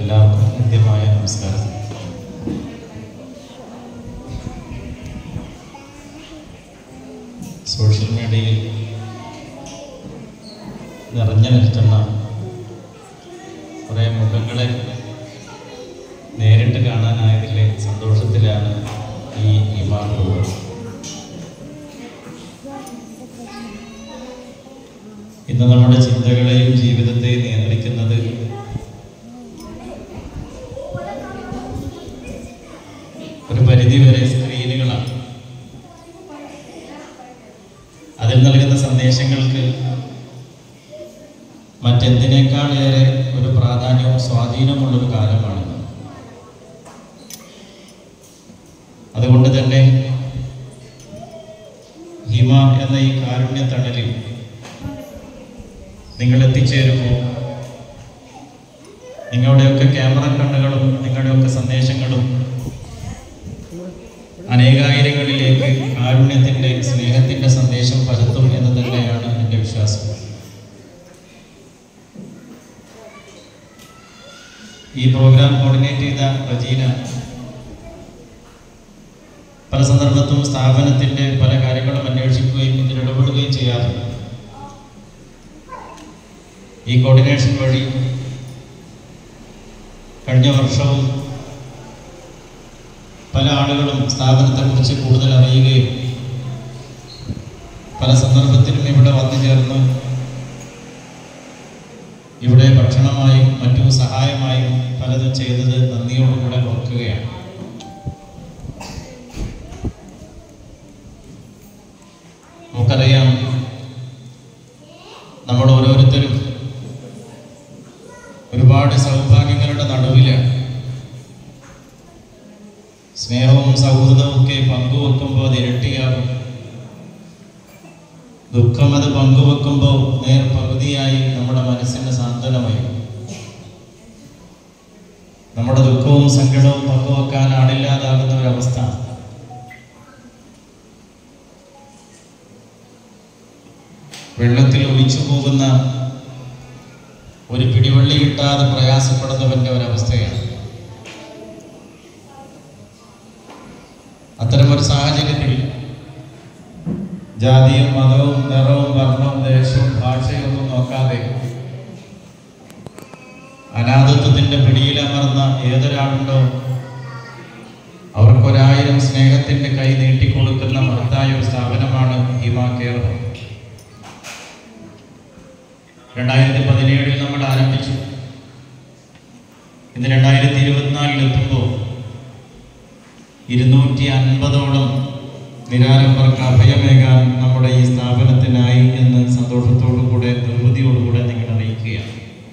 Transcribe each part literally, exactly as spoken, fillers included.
എല്ലാവർക്കും കൃത്യമായ നമസ്കാരം. സോഷ്യൽ മീഡിയയിൽ നിറഞ്ഞു നിൽക്കുന്ന കുറേ മുഖങ്ങളെ നേരിട്ട് കാണാനായതിലെ സന്തോഷത്തിലാണ് ഈ ഇമാമുകൾ. ഇന്ന് നമ്മുടെ ചിന്തകളെയും ജീവിതത്തെയും നിയന്ത്രിക്കുന്നത് ഒരു പരിധിവരെ സ്ക്രീനുകളാണ്. അതിൽ നൽകുന്ന സന്ദേശങ്ങൾക്ക് മറ്റെന്തിനേക്കാളേറെ ഒരു പ്രാധാന്യവും സ്വാധീനമുള്ളൊരു കാലമാണിത്. അതുകൊണ്ട് തന്നെ ഹിമ എന്ന ഈ കാരുണ്യ തണലിൽ നിങ്ങൾ എത്തിച്ചേരുമ്പോൾ നിങ്ങളുടെയൊക്കെ ക്യാമറ കണ്ണുകളും നിങ്ങളുടെയൊക്കെ സന്ദേശങ്ങളും അനേകായിരങ്ങളിലേക്ക് കാരുണ്യത്തിൻ്റെ സ്നേഹത്തിൻ്റെ സന്ദേശം പരത്തും എന്ന് തന്നെയാണ് എൻ്റെ വിശ്വാസം. ഈ പ്രോഗ്രാം കോർഡിനേറ്റ് ചെയ്ത റജീന പല സന്ദർഭത്തും സ്ഥാപനത്തിൻ്റെ പല കാര്യങ്ങളും അന്വേഷിക്കുകയും ഇതിൽ ഇടപെടുകയും ചെയ്യാറുണ്ട്. ഈ കോർഡിനേഷൻ വഴി കഴിഞ്ഞ വർഷവും പല ആളുകളും സ്ഥാപനത്തെക്കുറിച്ച് കൂടുതൽ അറിയുകയും പല സന്ദർഭത്തിലും ഇവിടെ വന്നു ചേർന്ന് ഇവിടെ ഭക്ഷണമായും മറ്റു സഹായമായും പലതും ചെയ്തത് നന്ദിയോടുകൂടെ ഓർക്കുകയാണ്. നമുക്കറിയാം, നമ്മൾ ഓരോരുത്തരും ഒരുപാട് സൗഭാഗ്യങ്ങളുടെ നടുവിലാണ്. സ്നേഹവും സൗഹൃദവും ഒക്കെ പങ്കുവെക്കുമ്പോൾ അത് ഇരട്ടിയാകും. ദുഃഖം അത് പങ്കുവെക്കുമ്പോൾ നേർ പകുതിയായി നമ്മുടെ മനസ്സിന് സാന്ത്വനമായി. നമ്മുടെ ദുഃഖവും സങ്കടവും പങ്കുവെക്കാൻ ആളില്ലാതാകുന്ന ഒരവസ്ഥ. വെള്ളത്തിൽ ഒലിച്ചു പോകുന്ന ഒരു പിടിവള്ളി കിട്ടാതെ പ്രയാസപ്പെടുന്നവന്റെ ഒരവസ്ഥയാണ്. അത്തരമൊരു സാഹചര്യത്തിൽ ജാതിയും മതവും നിറവും വർണ്ണവും ദേശവും ഭാഷയും ഒന്നും നോക്കാതെ അനാഥത്വത്തിന്റെ പിടിയിലമർന്ന ഏതൊരാളുണ്ടോ അവർക്കൊരായിരം സ്നേഹത്തിന്റെ കൈ നീട്ടിക്കൊടുക്കുന്ന മഹത്തായ ഒരു സ്ഥാപനമാണ് ഹിമ കെയർ ഹോം. രണ്ടായിരത്തി പതിനേഴിൽ നമ്മൾ ആരംഭിച്ചു. ഇന്ന് രണ്ടായിരത്തി ഇരുപത്തിനാലിൽ എത്തുമ്പോൾ ഇരുന്നൂറ്റി അൻപതോളം നിരാലംബർക്ക് അഭയമേകാൻ നമ്മുടെ ഈ സ്ഥാപനത്തിനായി എന്ന് സന്തോഷത്തോടുകൂടെ നിർവൃതിയോടുകൂടെ നിങ്ങൾ അറിയിക്കുകയാണ്.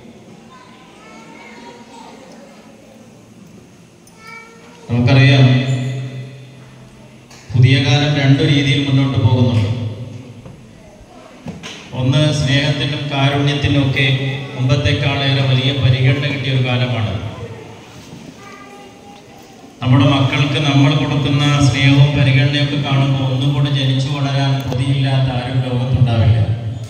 നമുക്കറിയാം, പുതിയ കാലം രണ്ടു രീതിയിൽ മുന്നോട്ട് പോകുന്നുണ്ട്. ഒന്ന്, സ്നേഹത്തിനും കാരുണ്യത്തിനും ഒക്കെ മുമ്പത്തെക്കാളേറെ വലിയ പരിഗണന കിട്ടിയ ഒരു കാലമാണ്. നമ്മുടെ മക്കൾക്ക് നമ്മൾ കൊടുക്കുന്ന സ്നേഹവും പരിഗണനയൊക്കെ കാണുമ്പോൾ ഒന്നും കൂടെ ജനിച്ചു വളരാൻ കൊതിയില്ലാത്ത ആരും ലോകത്തുണ്ടാവില്ല.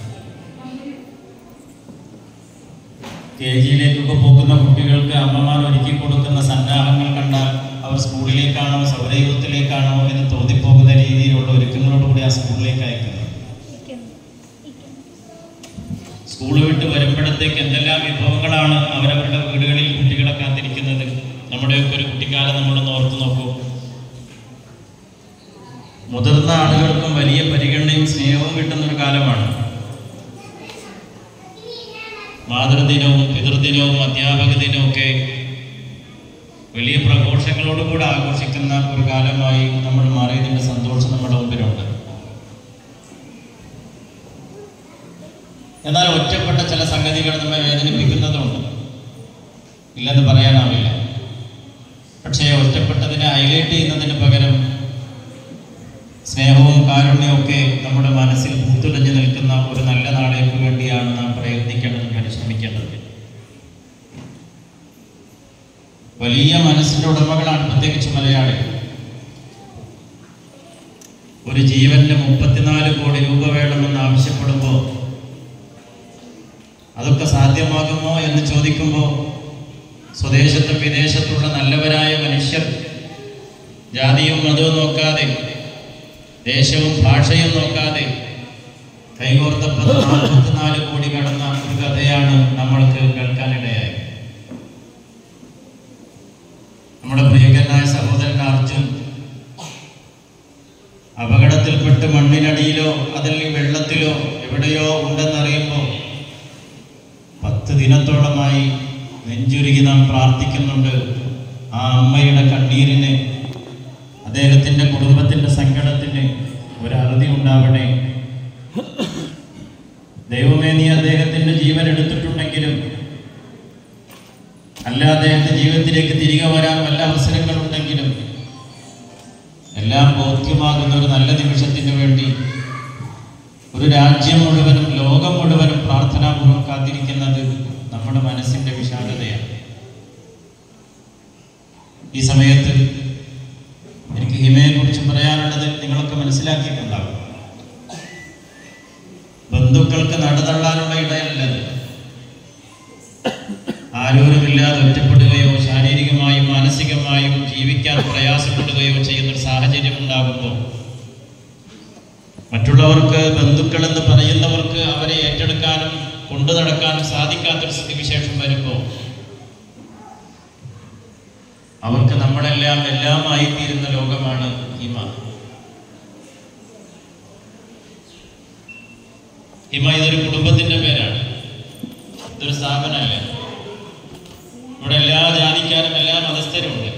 കെ ജിയിലേക്കൊക്കെ പോകുന്ന കുട്ടികൾക്ക് അമ്മമാർ ഒരുക്കി കൊടുക്കുന്ന സന്നാഹങ്ങൾ കണ്ടാൽ അവർ സ്കൂളിലേക്കാണോ സൗരയൂഥത്തിലേക്കാണോ എന്ന് തോന്നിപ്പോകുന്ന രീതിയിലുള്ള ഒരുക്കങ്ങളോടുകൂടി ആ സ്കൂളിലേക്ക് അയക്കുന്നത്. സ്കൂൾ വിട്ട് വരുമ്പോഴത്തേക്ക് എന്തെല്ലാം വിഭവങ്ങളാണ് അവരവരുടെ വീടുകളിൽ കുട്ടികളെ കാത്തിരിക്കുന്നത്. നമ്മുടെയൊക്കെ ഒരു കുട്ടിക്കാലം നമ്മളൊന്ന് ഓർത്തു നോക്കൂ. മുതിർന്ന ആളുകൾക്കും വലിയ പരിഗണനയും സ്നേഹവും കിട്ടുന്നൊരു കാലമാണ്. മാതൃദിനവും പിതൃദിനവും അധ്യാപക ദിനവും ഒക്കെ വലിയ പ്രഘോഷങ്ങളോടുകൂടെ ആഘോഷിക്കുന്ന ഒരു കാലമായി നമ്മൾ മാറിയതിൻ്റെ സന്തോഷം നമ്മുടെ മുമ്പിലുണ്ട്. എന്നാൽ ഒറ്റപ്പെട്ട ചില സംഗതികൾ നമ്മെ വേദനിപ്പിക്കുന്നതുണ്ട്, ഇല്ലെന്ന് പറയാനാവില്ല. പക്ഷേ ഒറ്റപ്പെട്ടതിനെ ഹൈലൈറ്റ് ചെയ്യുന്നതിന് പകരം സ്നേഹവും കാരുണ്യവും ഒക്കെ നമ്മുടെ മനസ്സിൽ പൂത്തുലഞ്ഞു നിൽക്കുന്ന ഒരു നല്ല നാളേക്ക് വേണ്ടിയാണ് നാം പ്രയത്നിക്കേണ്ടതും പരിശ്രമിക്കേണ്ടത്. വലിയ മനസ്സിൻ്റെ ഉടമകളാണ് പ്രത്യേകിച്ച് മലയാളികൾ. ഒരു ജീവന് മുപ്പത്തിനാല് കോടി രൂപ വേണമെന്ന് സ്വദേശത്തും വിദേശത്തുള്ള നല്ലവരായ മനുഷ്യർ ജാതിയും മതവും നോക്കാതെ, ദേശവും ഭാഷയും നോക്കാതെ കൈകോർത്തപ്പോൾ നാൽപ്പത്തിനാല് കോടി കടന്ന ഒരു കഥയാണ് നമ്മൾക്ക് കേൾക്കാനിടയായത്. നമ്മുടെ പ്രിയങ്കരനായ സഹോദരൻ അർജുൻ അപകടത്തിൽപ്പെട്ട് മണ്ണിനടിയിലോ അതല്ലെങ്കിൽ വെള്ളത്തിലോ എവിടെയോ ഉണ്ടെന്നറിയുമ്പോൾ പത്ത് ദിനത്തോളമായി നെഞ്ചുരുകി നാം പ്രാർത്ഥിക്കുന്നുണ്ട്. ആ അമ്മയുടെ കണ്ണീരിന്, അദ്ദേഹത്തിൻ്റെ കുടുംബത്തിൻ്റെ സങ്കടത്തിന് ഒരറുതി ഉണ്ടാവണേ. ദൈവമേ, നീ അദ്ദേഹത്തിൻ്റെ ജീവൻ എടുത്തിട്ടുണ്ടെങ്കിലും അല്ല അദ്ദേഹത്തിന്റെ ജീവിതത്തിലേക്ക് തിരികെ വരാൻ വല്ല അവസരങ്ങളുണ്ടെങ്കിലും എല്ലാം ബോധ്യമാകുന്ന ഒരു നല്ല നിമിഷത്തിന് വേണ്ടി ഒരു രാജ്യം മുഴുവനും ലോകം മുഴുവനും പ്രാർത്ഥനാപൂർവ്വം കാത്തിരിക്കുന്നത് നമ്മുടെ മനസ്സിന്റെ വിശാലതയാണ്. ഈ സമയത്ത് എനിക്ക് ഹിമയെ കുറിച്ച് പറയാനുള്ളത് നിങ്ങളൊക്കെ മനസ്സിലാക്കിയിട്ടുണ്ടാകും. ബന്ധുക്കൾക്ക് നടതള്ളാനുള്ള ഇടയല്ലത്. ആരോരുമില്ലാതെ ഒറ്റപ്പെടുകയോ ശാരീരികമായും മാനസികമായും ജീവിക്കാൻ പ്രയാസപ്പെടുകയോ ചെയ്യുന്ന ഒരു സാഹചര്യം ഉണ്ടാകുമ്പോൾ മറ്റുള്ളവർക്ക്, ബന്ധുക്കൾ എന്ന് പറയുന്നവർക്ക് അവരെ ഏറ്റെടുക്കാനും കൊണ്ടു നടക്കാനും സാധിക്കാത്തൊരു സ്ഥിതിവിശേഷം വരുമ്പോൾ അവർക്ക് നമ്മളെല്ലാം എല്ലാമായി തീരുന്ന ലോകമാണ് ഹിമ. ഹിമ ഇതൊരു കുടുംബത്തിന്റെ പേരാണ്, ഇതൊരു സ്ഥാപനമല്ല. ഇവിടെ എല്ലാ ജാതിക്കാരും എല്ലാ മതസ്ഥരും ഉണ്ട്.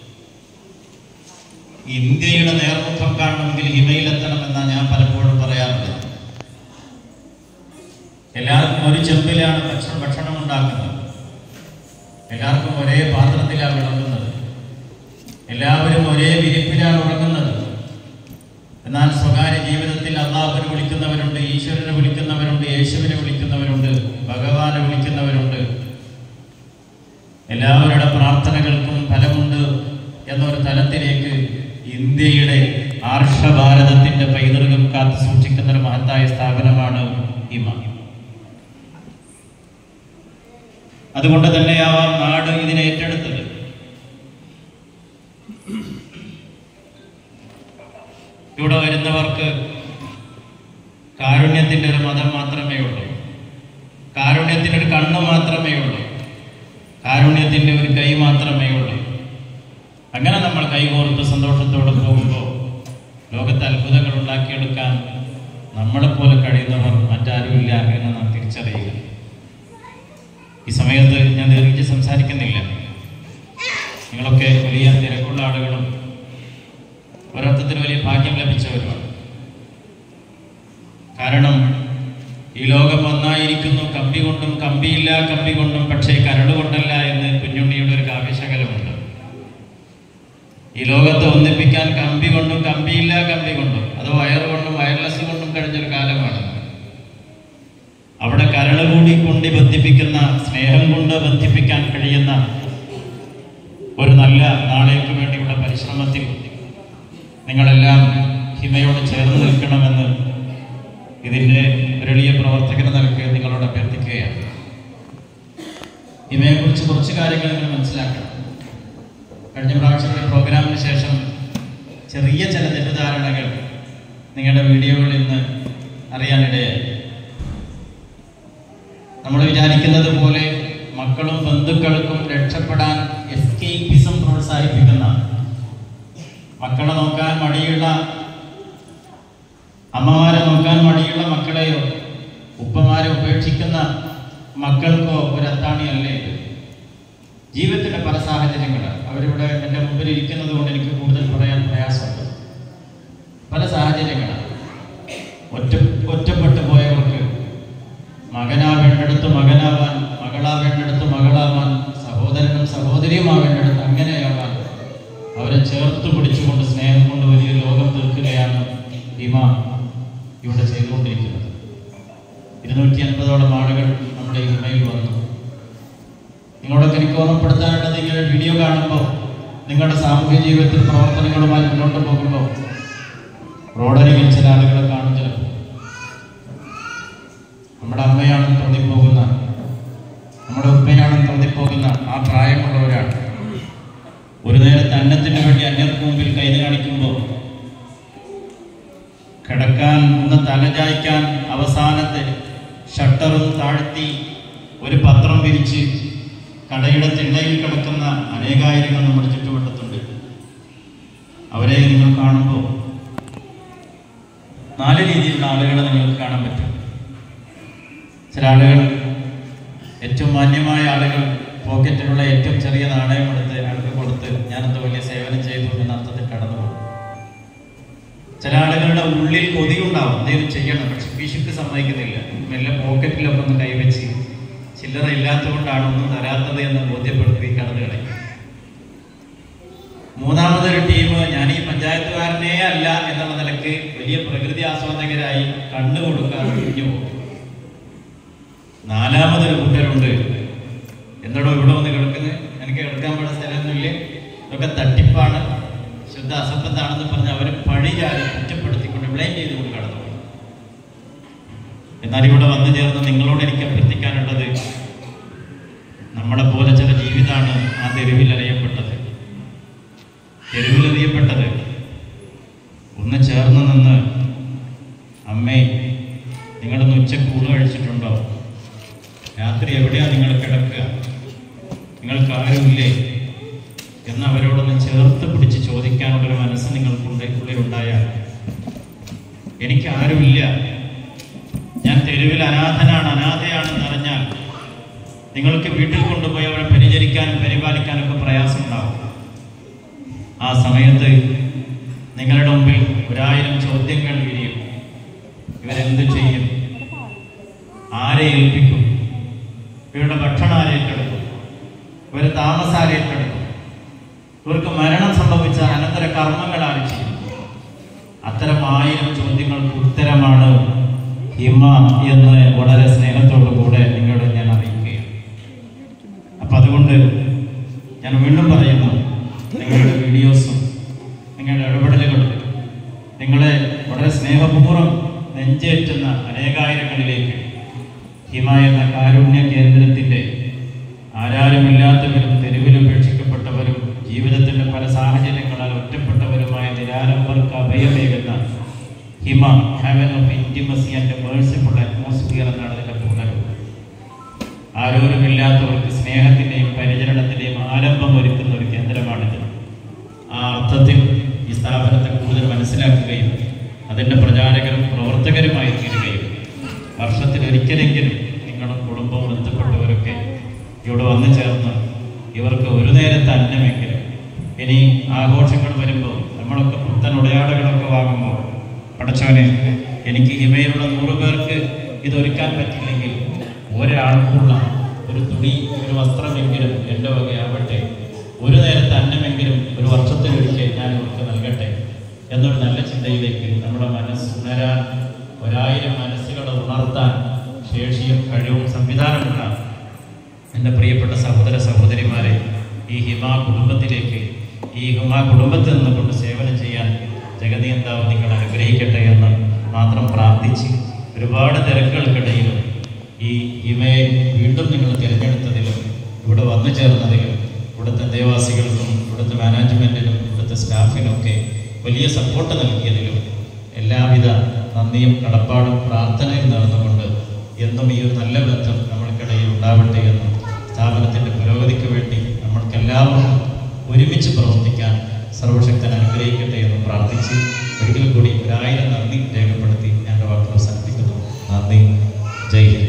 ഇന്ത്യയുടെ നേർമുഖം കാണണമെങ്കിൽ ഹിമയിലെത്തണമെന്നാണ് ഞാൻ പലപ്പോഴും പറയാറുള്ളത്. എല്ലാവർക്കും ഒരു ചെമ്പിലാണ് ഭക്ഷണം ഭക്ഷണം ഉണ്ടാക്കുന്നത്, എല്ലാവർക്കും ഒരേ പാത്രത്തിലാണ് വിളമ്പുന്നത്, എല്ലാവരും ഒരേ വിരിപ്പിലാണ് ഉറങ്ങുന്നത്. എന്നാൽ സ്വകാര്യ ജീവിതത്തിൽ അള്ളാഹുവിനെ വിളിക്കുന്നവരുണ്ട്, ഈശ്വരനെ വിളിക്കുന്നവരുണ്ട്, യേശുവിനെ വിളിക്കുന്നവരുണ്ട്, ഭഗവാനെ വിളിക്കുന്നവരുണ്ട്. എല്ലാവരുടെ പ്രാർത്ഥനകൾക്കും ഫലമുണ്ട് എന്നൊരു തലത്തിലേക്ക് ഇന്ത്യയുടെ ആർഷഭാരതത്തിന്റെ പൈതൃകം കാത്തു സൂക്ഷിക്കുന്ന ഒരു മഹത്തായ സ്ഥാപനമാണ് ഹിമ. അതുകൊണ്ട് തന്നെയാവാം നാട് ഇതിനെ ഏറ്റെടുത്തത്. ഇവിടെ വരുന്നവർക്ക് കാരുണ്യത്തിന്റെ ഒരു മതം മാത്രമേ ഉള്ളൂ, കാരുണ്യത്തിന്റെ ഒരു കണ്ണ് മാത്രമേ ഉള്ളൂ, കാരുണ്യത്തിന്റെ ഒരു കൈ മാത്രമേ ഉള്ളൂ. അങ്ങനെ നമ്മൾ കൈകോർത്ത് സന്തോഷത്തോടെ പോകുമ്പോൾ ലോകത്ത് അത്ഭുതങ്ങൾ ഉണ്ടാക്കിയെടുക്കാൻ നമ്മളെപ്പോലെ കഴിയുന്നവർ മറ്റാരുമില്ല എന്ന് നാം തിരിച്ചറിയുക. ഈ സമയത്ത് ഞാൻ ദീർഘിച്ച് സംസാരിക്കുന്നില്ല. നിങ്ങളൊക്കെ വലിയ തിരക്കുള്ള ആളുകളും ഒരർത്ഥത്തിൽ വലിയ ഭാഗ്യം ലഭിച്ചവരുമാണ്. കാരണം ഈ ലോകം ഒന്നായിരിക്കുന്നു, കമ്പി കൊണ്ടും കമ്പിയില്ല കമ്പി കൊണ്ടും, പക്ഷേ കരടുകൊണ്ടല്ല എന്ന് കുഞ്ഞുണ്ണിയുടെ ഒരു കാവ്യശകലമുണ്ട്. ഈ ലോകത്തെ ഒന്നിപ്പിക്കാൻ കമ്പി കൊണ്ടും കമ്പിയില്ല കമ്പി കൊണ്ടും, അത് വയർ കൊണ്ടും വയർലെസ് കൊണ്ടും കഴിഞ്ഞൊരു കാലമാണ്. അവിടെ കരട് കൂടി കൊണ്ട് ബന്ധിപ്പിക്കുന്ന, സ്നേഹം കൊണ്ട് ബന്ധിപ്പിക്കാൻ കഴിയുന്ന ഒരു നല്ല നാളേക്ക് വേണ്ടിയുള്ള പരിശ്രമത്തിൽ നിങ്ങളെല്ലാം ഹിമയോട് ചേർന്ന് നിൽക്കണമെന്ന് ഇതിൻ്റെ ഒരു എളിയ പ്രവർത്തകന നിലയ്ക്ക് നിങ്ങളോട് അഭ്യർത്ഥിക്കുകയാണ്. ഹിമയെക്കുറിച്ച് കുറച്ച് കാര്യങ്ങൾ നിങ്ങൾ മനസ്സിലാക്കണം. കഴിഞ്ഞ പ്രാവശ്യത്തെ പ്രോഗ്രാമിന് ശേഷം ചെറിയ ചില തെറ്റിദ്ധാരണകൾ നിങ്ങളുടെ വീഡിയോകളിൽ നിന്ന് അറിയാനിടയായി. നമ്മൾ വിചാരിക്കുന്നത് പോലെ മക്കളും ബന്ധുക്കൾക്കും രക്ഷപ്പെടാൻ എസ്കേപ്പിസം പ്രോത്സാഹിപ്പിക്കുന്ന, മക്കളെ നോക്കാൻ മടിയുള്ള, അമ്മമാരെ നോക്കാൻ മടിയുള്ള മക്കളെയോ ഉപ്പമാരെ ഉപേക്ഷിക്കുന്ന മക്കൾക്കോ ഒരു അത്താണിയല്ലേ ഇത്. ജീവിതത്തിൻ്റെ പല സാഹചര്യങ്ങൾ, അവരിവിടെ എൻ്റെ മുമ്പിൽ ഇരിക്കുന്നത് കൊണ്ട് എനിക്ക് കൂടുതൽ പറയാൻ പ്രയാസമുണ്ട്. പല സാഹചര്യങ്ങളാണ്. ഒറ്റ ഒറ്റപ്പെട്ടു പോയവർക്ക് മകനാവേണ്ടടുത്ത് മകനാവാൻ, മകളാവേണ്ടടുത്ത് മകളാവാൻ, സഹോദരനും സഹോദരിയുമാവേണ്ടടുത്ത് അങ്ങനെയാവാൻ അവരെ ചേർത്ത് പിടിച്ചുകൊണ്ട് സ്നേഹം കൊണ്ട് വലിയ ലോകം തീർക്കുകയാണ് ഹിമ ഇവിടെ ചെയ്തുകൊണ്ടിരിക്കുന്നത്. ഇരുന്നൂറ്റി അൻപതോളം ആളുകൾ നമ്മുടെ ഈ ഹിമയിൽ വന്നു. നിങ്ങളോടൊക്കെ എനിക്ക് ഓർമ്മപ്പെടുത്താനുള്ളത്, ഇങ്ങനെ വീഡിയോ കാണുമ്പോൾ നിങ്ങളുടെ സാമൂഹ്യ ജീവിതത്തിൽ പ്രവർത്തനങ്ങളുമായി മുന്നോട്ട് പോകുമ്പോൾ റോഡരികിൽ ചില ആളുകളെ കാണും. ചിലപ്പോൾ നമ്മുടെ അമ്മയാണെന്ന് തോന്നിപ്പോകുന്ന, നമ്മുടെ ഉപ്പയാണെന്ന് തോന്നിപ്പോകുന്ന ആ പ്രായമുള്ള കിടക്കാൻ ഒന്ന് തലചായ്ക്കാൻ അവസാനത്തെ ഷട്ടറും താഴ്ത്തി ഒരു പത്രം വിരിച്ച് കടയുടെ തിണ്ണയിൽ കിടക്കുന്ന അനേകായിരങ്ങൾ നമ്മുടെ ചുറ്റുവട്ടത്തുണ്ട്. അവരെ നിങ്ങൾ കാണുമ്പോൾ നാല് രീതിയിലുള്ള ആളുകളെ നിങ്ങൾക്ക് കാണാൻ പറ്റും. ചില ആളുകൾ, ഏറ്റവും മാന്യമായ ആളുകൾ, പോക്കറ്റിലുള്ള ഏറ്റവും ചെറിയ നാണയം എടുത്ത് അയാൾക്ക് കൊടുത്ത് ഞാനെന്തോ വലിയ സേവനം ചെയ്തു എന്ന അർത്ഥത്തിൽ കടന്നു പോകും. ചില ആളുകളുടെ ഉള്ളിൽ കൊതിയുണ്ടാവും, എന്തെങ്കിലും ചെയ്യണം, പക്ഷെ പിശുക്ക് സമ്മതിക്കുന്നില്ല. മെല്ലെ പോക്കറ്റിലൊക്കെ ഒന്ന് കൈവച്ച് ചില്ലറ ഇല്ലാത്തതുകൊണ്ടാണ് ഒന്നും തരാത്തത് എന്ന് ബോധ്യപ്പെടുത്തി കടന്നു കളയും. മൂന്നാമതൊരു ടീം, ഞാൻ ഈ പഞ്ചായത്തുകാരനേ അല്ല എന്നുള്ള നിലക്ക് വലിയ പ്രകൃതി ആസ്വാദകരായി കണ്ണു കൊടുക്കാൻ കഴിഞ്ഞു പോകും. നാലാമതൊരു കൂട്ടരുണ്ട്, എന്തോടോ ഇവിടെ വന്ന് കിടക്കുന്നത്, എനിക്ക് കിടക്കാൻ പറ്റുന്ന സ്ഥലമൊന്നുമില്ല, ഇതൊക്കെ തട്ടിപ്പാണ്, ശുദ്ധ അസംബന്ധാണെന്ന് പറഞ്ഞ് അവർ പഴിചാരി കുറ്റപ്പെടുത്തിക്കൊണ്ട് ബ്ലെയിം ചെയ്തുകൊണ്ട് കടന്നു പോകും. എന്നാൽ ഇവിടെ വന്നു ചേർന്ന് നിങ്ങളോട് എനിക്ക് അഭ്യർത്ഥിക്കാനുള്ളത്, നമ്മളെ പോലെ ചില ജീവിതമാണ് ആ തെരുവിൽ അറിയപ്പെട്ടത്. തെരുവിലെറിയപ്പെട്ടത് ഒന്ന് ചേർന്ന് നിന്ന്, അമ്മേ നിങ്ങളൊന്ന് ഉച്ചക്ക് ഊണ് കഴിച്ചിട്ടുണ്ടോ, രാത്രി എവിടെയാണ് നിങ്ങൾ കിടക്കുക, നിങ്ങൾക്ക് ആരുമില്ലേ എന്ന് അവരോടൊന്ന് ചേർത്ത് പിടിച്ച് ചോദിക്കാനുള്ളൊരു മനസ്സ് നിങ്ങൾക്കുണ്ട് ഉള്ളിലുണ്ടായാൽ, എനിക്ക് ആരുമില്ല, ഞാൻ തെരുവിൽ അനാഥനാണ് അനാഥയാണെന്ന് അറിഞ്ഞാൽ നിങ്ങൾക്ക് വീട്ടിൽ കൊണ്ടുപോയി അവരെ പരിചരിക്കാനും പരിപാലിക്കാനൊക്കെ പ്രയാസമുണ്ടാവും. ആ സമയത്ത് നിങ്ങളുടെ മുമ്പിൽ ഒരായിരം ചോദ്യങ്ങൾ വിരിയും. ഇവരെന്ത് ചെയ്യും, ആരെ ഏൽപ്പിക്കും, ഇവരുടെ ഭക്ഷണം ആരേറ്റെടുക്കും, ഇവരെ താമസം ആരേറ്റെടുക്കും, ഇവർക്ക് മരണം സംഭവിച്ച അനന്തര കർമ്മങ്ങൾ ആര് ചെയ്യും? അത്തരം ആയിരം ചോദ്യങ്ങൾക്ക് ഉത്തരമാണ് ഹിമ എന്ന് വളരെ സ്നേഹത്തോടു കൂടെ നിങ്ങളോട് ഞാൻ അറിയിക്കുകയാണ്. അപ്പൊ അതുകൊണ്ട് ഞാൻ വീണ്ടും പറയുന്നു, നിങ്ങളുടെ വീഡിയോസും നിങ്ങളുടെ ഇടപെടലുകളും നിങ്ങളെ വളരെ സ്നേഹപൂർവ്വം നെഞ്ചേറ്റുന്ന അനേകായിരങ്ങളിലേക്ക് ഹിമ എന്ന കാരുണ്യ കേന്ദ്രത്തിൻ്റെ ആരാരുമില്ലാത്തവരും തെരുവിൽ ഉപേക്ഷിക്കപ്പെട്ടവരും ജീവിതത്തിൻ്റെ പല സാഹചര്യങ്ങളാൽ ഒറ്റപ്പെട്ടവരുമായ നിരാലംബർക്ക് അഭയമേകുന്ന Hima heaven of intimacy and merciful atmosphere എന്നാണ് അതിൻ്റെ പൂർണ്ണരൂപം. ആരോരുമില്ലാത്തവർക്ക് സ്നേഹത്തിൻ്റെയും പരിചരണത്തിൻ്റെയും ആലംബം ഒരുക്കുന്ന ഒരു കേന്ദ്രമാണിത്. ആ അർത്ഥത്തിൽ ഈ സ്ഥാപനത്തെ കൂടുതൽ മനസ്സിലാക്കുകയും അതിൻ്റെ പ്രചാരകരും പ്രവർത്തകരുമായി തീരുകയും വർഷത്തിലൊരിക്കലെങ്കിലും നിങ്ങളും കുടുംബവും ബന്ധപ്പെട്ടവരൊക്കെ ഇവിടെ വന്നു ചേർന്ന് ഇവർക്ക് ഒരു നേരത്തെ അന്നമെങ്കിലും, ഇനി ആഘോഷങ്ങൾ വരുമ്പോൾ നമ്മളൊക്കെ പുത്തൻ ഉടയാടകളൊക്കെ വാങ്ങുമ്പോൾ, പടച്ചവനെ എനിക്ക് ഹിമയിലുള്ള നൂറ് പേർക്ക് ഇതൊരുക്കാൻ പറ്റില്ലെങ്കിൽ ഒരാൾക്കുള്ള ഒരു തുണി, ഒരു വസ്ത്രമെങ്കിലും എൻ്റെ വകയാവട്ടെ, ഒരു നേരത്തെ അന്നമെങ്കിലും ഒരു വർഷത്തിലൊരിക്കൽ ഞാൻ ഇവർക്ക് നൽകട്ടെ എന്നൊരു നല്ല ചിന്തയിലേക്ക് നമ്മുടെ മനസ്സ് ഉണരാൻ, ഒരായിരം മനസ്സുകളെ ഉണർത്താൻ ശേഷിയും കഴിവും സംവിധാനമുള്ള എൻ്റെ പ്രിയപ്പെട്ട സഹോദര സഹോദരിമാരെ, ഈ ഹിമ കുടുംബത്തിലേക്ക്, ഈ ഹിമ കുടുംബത്തിൽ നിന്നുകൊണ്ട് സേവനം ചെയ്യാൻ ജഗതിയന്താവ് നിങ്ങൾ അനുഗ്രഹിക്കട്ടെ എന്ന് മാത്രം പ്രാർത്ഥിച്ച്, ഒരുപാട് തിരക്കുകൾക്കിടയിലും ഈ ഹിമയെ വീണ്ടും നിങ്ങൾ തിരഞ്ഞെടുത്തതിലും ഇവിടെ വന്നു ചേർന്നതിലും ഇവിടുത്തെ ദേവാസികൾക്കും ഇവിടുത്തെ മാനേജ്മെൻറ്റിനും ഇവിടുത്തെ സ്റ്റാഫിനൊക്കെ വലിയ സപ്പോർട്ട് നൽകിയതിലും എല്ലാവിധ നന്ദിയും കടപ്പാടും പ്രാർത്ഥനയും നടന്നുകൊണ്ട് എന്നും ഈ ഒരു നല്ല ബന്ധം നമ്മൾക്കിടയിൽ ഉണ്ടാവട്ടെ എന്നും സ്ഥാപനത്തിൻ്റെ പുരോഗതിക്ക് വേണ്ടി നമ്മൾക്കെല്ലാവർക്കും ഒരുമിച്ച് പ്രവർത്തിക്കാൻ സർവശക്തൻ അനുഗ്രഹിക്കട്ടെ എന്നും പ്രാർത്ഥിച്ച് ഒരിക്കൽ കൂടി ഒരായിരം നന്ദി രേഖപ്പെടുത്തി ഞാൻ വാക്കുകൾ അവസാനിപ്പിക്കുന്നു. നന്ദി. ജയ് ഹിന്ദ്.